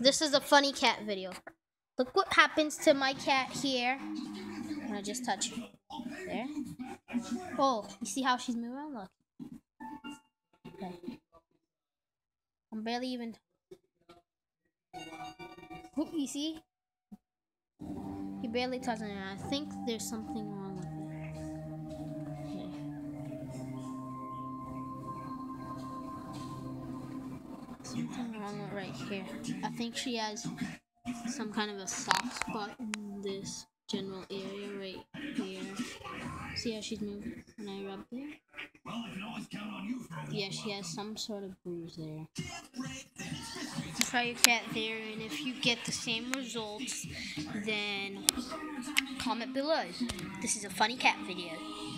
This is a funny cat video. Look what happens to my cat here. I'm gonna just touch it. There. Oh, you see how she's moving? Look. Okay. I'm barely even. Oop, you see? He barely touching it. I think there's something wrong with it. Okay. Something wrong with right here. I think she has some kind of a soft spot in this general area right here. See how she's moving when I rub there? Yeah, she has some sort of bruise there. Try your cat there, and if you get the same results, then comment below. This is a funny cat video.